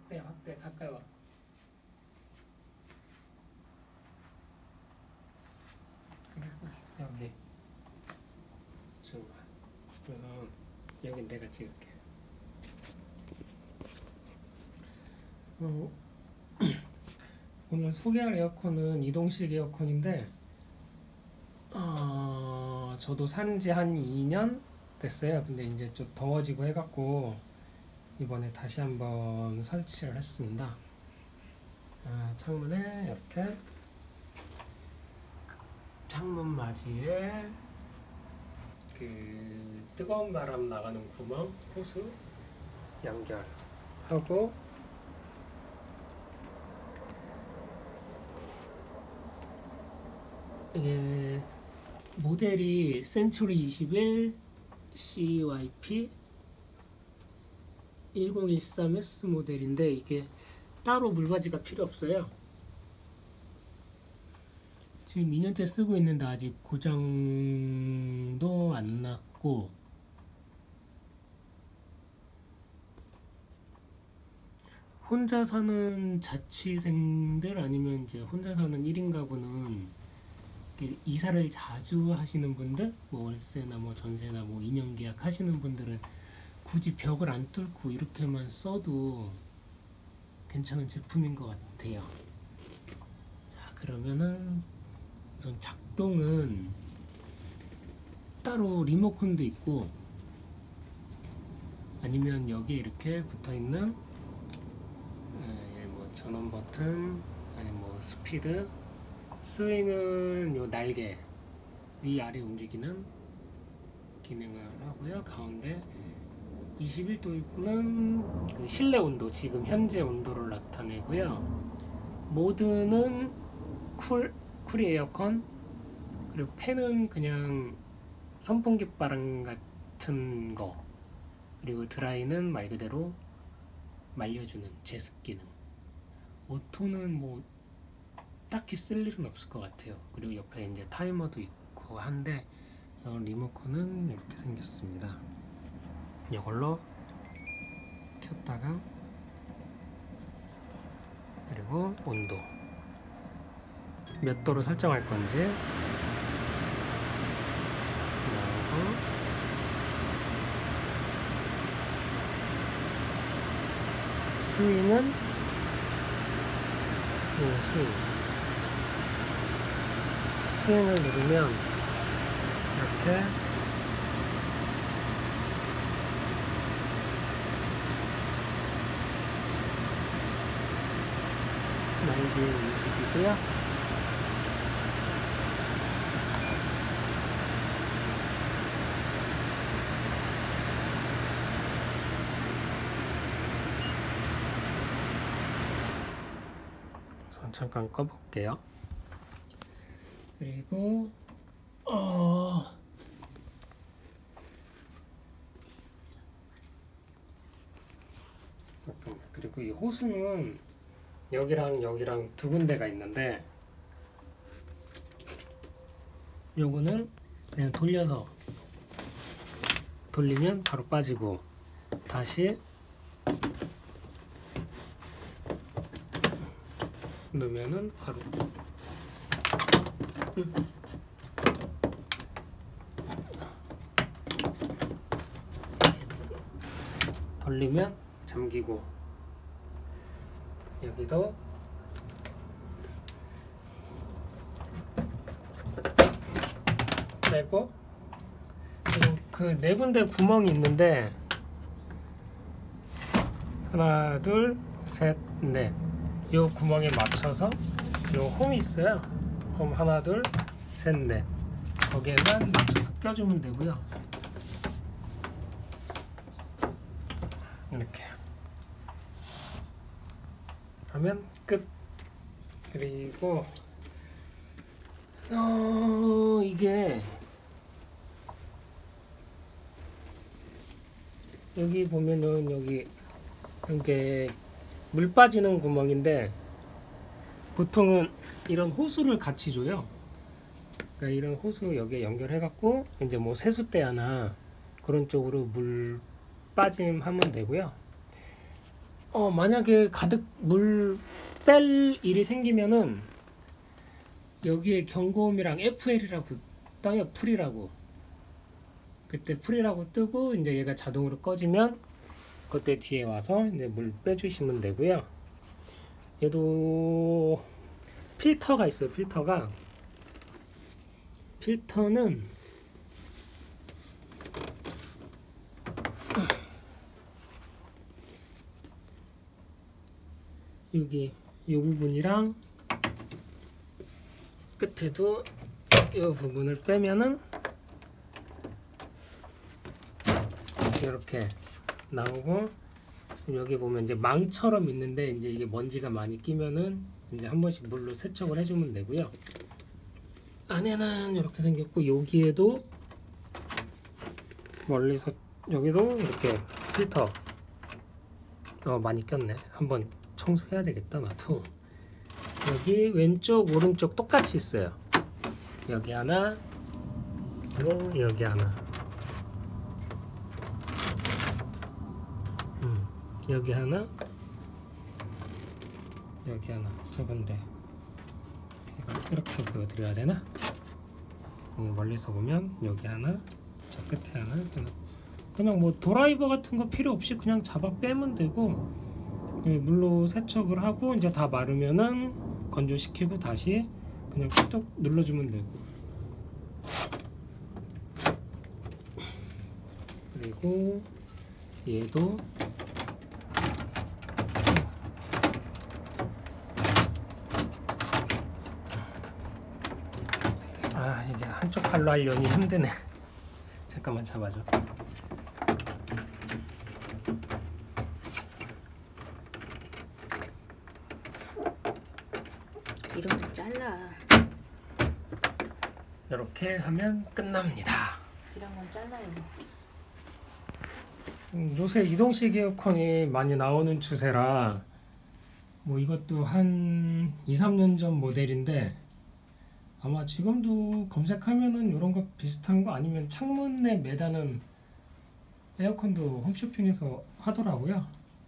확대 가까이 와. 여기 중간. 그래서 여기 내가 찍을게. 오늘 소개할 에어컨은 이동식 에어컨인데 저도 산지 한 2년 됐어요. 근데 이제 좀 더워지고 해갖고 이번에 다시 한번 설치를 했습니다. 창문에 이렇게 창문 맞이에 그 뜨거운 바람 나가는 구멍 호스 연결하고 이게 모델이 센츄리 21 CYP 1013S 모델인데 이게 따로 물받이가 필요 없어요. 지금 2년째 쓰고 있는데 아직 고장도 안 났고 혼자 사는 자취생들 아니면 이제 혼자 사는 1인 가구는 이사를 자주 하시는 분들, 뭐 월세나 뭐 전세나 뭐 2년 계약 하시는 분들은 굳이 벽을 안 뚫고 이렇게만 써도 괜찮은 제품인 것 같아요. 자, 그러면은 우선 작동은 따로 리모컨도 있고 아니면 여기에 이렇게 붙어있는 뭐 전원 버튼 아니면 뭐 스피드 스윙은 요 날개 위아래 움직이는 기능을 하고요. 가운데 21도는 그 실내 온도, 지금 현재 온도를 나타내고요. 모드는 쿨 에어컨, 그리고 팬은 그냥 선풍기 바람 같은 거, 그리고 드라이는 말 그대로 말려주는 제습 기능. 오토는 뭐 딱히 쓸 일은 없을 것 같아요. 그리고 옆에 이제 타이머도 있고 한데, 그래서 리모컨은 이렇게 생겼습니다. 이걸로 켰다가, 그리고 온도 몇 도로 설정할 건지, 그리고 스윙은 스윙을 누르면 이렇게 날개 움직이고요. 잠깐 꺼볼게요. 그리고 그리고 이 호수는 여기랑 두 군데가 있는데, 요거는 그냥 돌리면 바로 빠지고, 다시 넣으면은 바로 돌리면 잠기고, 여기도 빼고, 그 네 군데 구멍이 있는데 하나 둘 셋 넷, 요 구멍에 맞춰서 요 홈이 있어요. 홈 하나 둘 셋 넷, 거기에만 맞춰서 껴주면 되고요. 이렇게 하면 끝. 그리고 이게 여기 보면은 여기 이게 물 빠지는 구멍인데, 보통은 이런 호수를 같이 줘요. 그러니까 이런 호수 여기에 연결해 갖고 이제 뭐 세숫대나 그런 쪽으로 물 빠짐 하면 되고요. 만약에 가득 물 뺄 일이 생기면은 여기에 경고음이랑 FL이라고 떠요. 풀이라고. 그때 풀이라고 뜨고 이제 얘가 자동으로 꺼지면 그때 뒤에 와서 이제 물 빼주시면 되고요. 얘도 필터가 있어요. 필터는 여기 이 부분이랑 끝에도 이 부분을 빼면은 이렇게 나오고, 여기 보면 이제 망처럼 있는데 이제 이게 먼지가 많이 끼면은 이제 한 번씩 물로 세척을 해주면 되고요. 안에는 이렇게 생겼고, 여기에도 멀리서 여기도 이렇게 필터 많이 꼈네. 한번 청소해야 되겠다. 나도. 여기 왼쪽 오른쪽 똑같이 있어요. 여기 하나 그리고 여기 하나. 여기 하나 여기 하나. 저건데 이렇게 보여드려야 되나? 멀리서 보면 여기 하나, 저 끝에 하나. 그냥 뭐 드라이버 같은 거 필요 없이 그냥 잡아 빼면 되고, 물로 세척을 하고 이제 다 마르면은 건조시키고 다시 그냥 꾹 눌러주면 되고. 그리고 얘도 이게 한쪽 팔로 하려니 힘드네. 잠깐만 잡아줘. 이런 거 잘라. 이렇게 하면 끝납니다. 이런 건 잘라요. 요새 이동식 에어컨이 많이 나오는 추세라 뭐 이것도 한 2-3년 전 모델인데, 아마 지금도 검색하면은 이런 거 비슷한 거 아니면 창문에 매다는 에어컨도 홈쇼핑에서 하더라고요.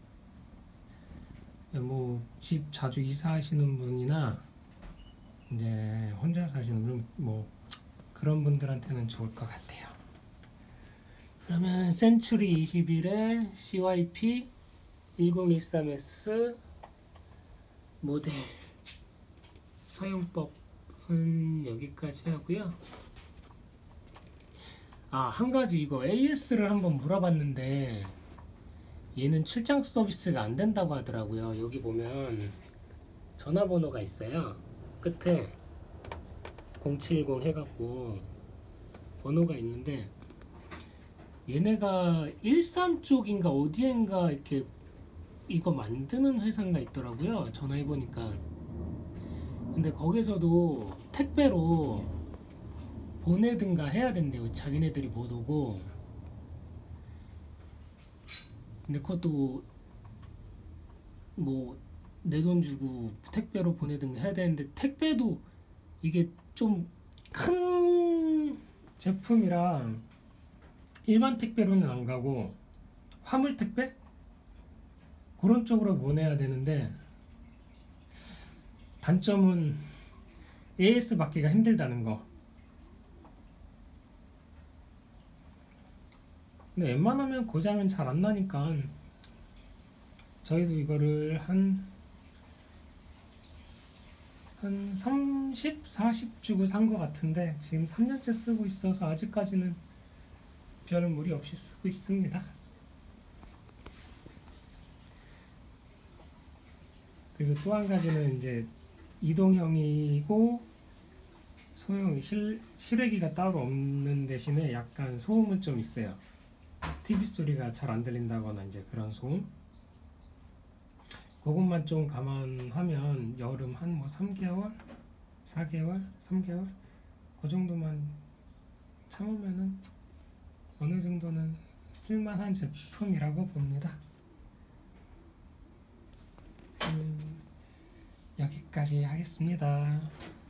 뭐 집 자주 이사하시는 분이나 이제 혼자 사시는 분, 뭐 그런 분들한테는 좋을 것 같아요. 그러면 센츄리 21의 CYP 1013S 모델 사용법은 여기까지 하고요. 한 가지, 이거 AS를 한번 물어봤는데 얘는 출장 서비스가 안 된다고 하더라고요. 여기 보면 전화번호가 있어요. 끝에 070 해갖고 번호가 있는데, 얘네가 일산 쪽인가 어디엔가 이렇게 이거 만드는 회사가 있더라고요. 전화해보니까. 근데 거기서도 택배로 보내든가 해야 된대요. 자기네들이 못 오고. 근데 그것도 뭐 내 돈 주고 택배로 보내든가 해야 되는데, 택배도 이게 좀 큰 제품이라 일반 택배로는 안 가고 화물 택배? 그런 쪽으로 보내야 되는데, 단점은 AS 받기가 힘들다는 거. 근데 웬만하면 고장은 잘 안 나니까 저희도 이거를 한 30, 40 주고 산 것 같은데 지금 3년째 쓰고 있어서 아직까지는 별 무리 없이 쓰고 있습니다. 그리고 또 한 가지는 이제 이동형이고 소형 실외기가 따로 없는 대신에 약간 소음은 좀 있어요. TV 소리가 잘 안 들린다거나 이제 그런 소음. 그것만 좀 감안하면 여름 한 뭐 3개월, 4개월, 3개월 그 정도만 참으면은 어느 정도는 쓸만한 제품이라고 봅니다. 여기까지 하겠습니다.